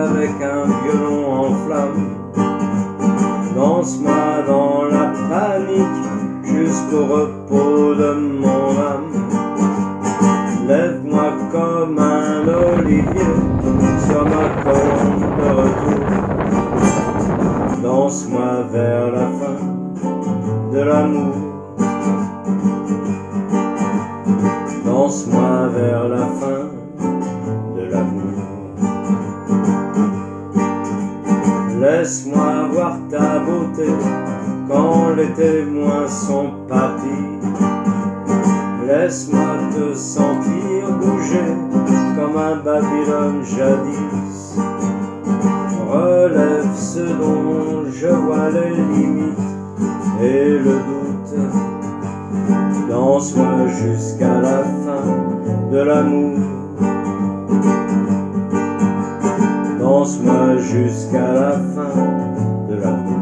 avec un violon en flamme. Danse-moi dans la panique jusqu'au repos de mon âme. Lève-moi comme un olivier sur ma colombe de retour. Danse-moi vers la fin de l'amour. Danse-moi vers la fin de l'amour. Laisse-moi voir ta beauté quand les témoins sont partis. Laisse-moi te sentir bouger comme un Babylone jadis. Relève ce dont je vois les limites et le doute. Danse-moi jusqu'à la fin de l'amour. Danse-moi jusqu'à la fin de l'amour.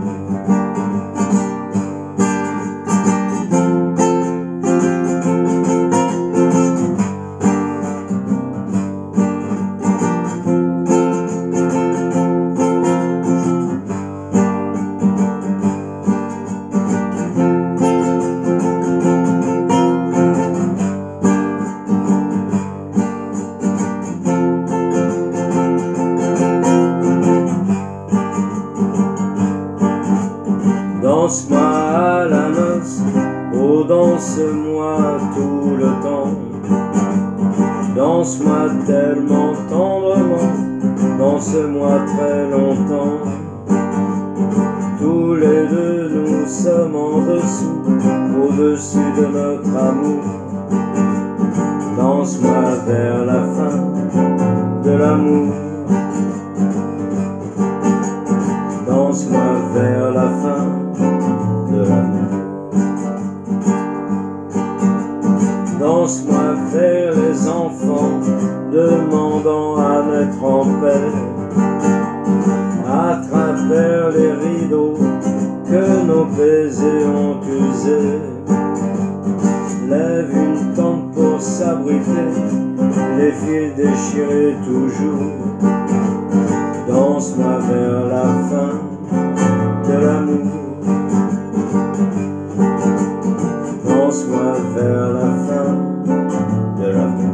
Danse-moi à la noce, oh danse-moi tout le temps. Danse-moi tellement tendrement, danse-moi très longtemps. Tous les deux nous sommes en dessous, au-dessus de notre amour. Danse-moi vers la fin de l'amour. Danse-moi vers la fin de l'amour. Danse-moi vers les enfants, demandant à naître en paix. À travers les rideaux que nos baisers ont usés. Lève une tente pour s'abriter, les fils déchirés toujours. Danse-moi vers la fin de l'amour. Danse-moi vers la fin de l'amour.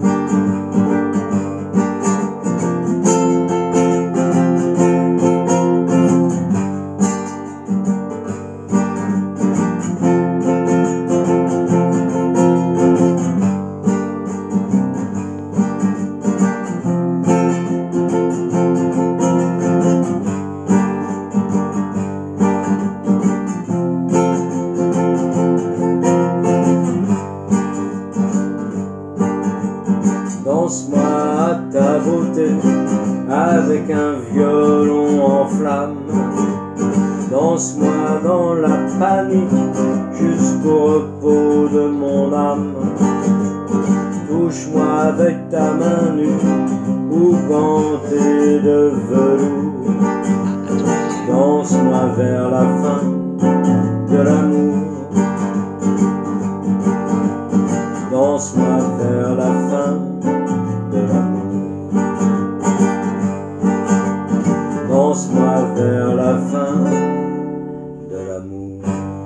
Danse-moi à ta beauté avec un violon en flamme. Danse-moi dans la panique jusqu'au repos de mon âme. Touche-moi avec ta main nue ou gantée de velours. Danse-moi vers la fin de l'amour. Danse-moi vers la fin de l'amour. Danse-moi vers la fin de l'amour.